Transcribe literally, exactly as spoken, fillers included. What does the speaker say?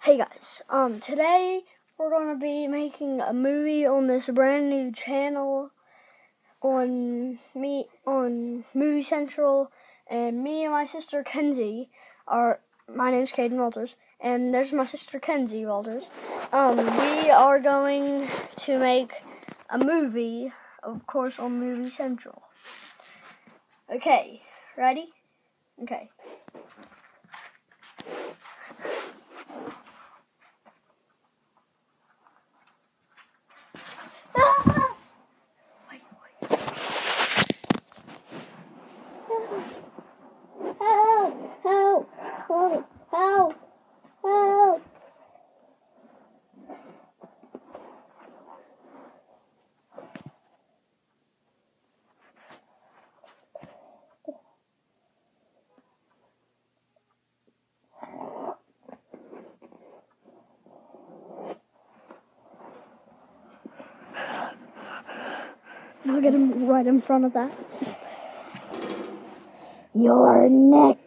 Hey guys, um, today we're going to be making a movie on this brand new channel on me on Movie Central, and me and my sister Kensie are. My name's Kaden Walters, and there's my sister Kensie Walters. Um, we are going to make a movie, of course, on Movie Central. Okay, ready? Okay. Wait, wait. Help! Help! Help! Help! Help! I'll get him right in front of that. You're next.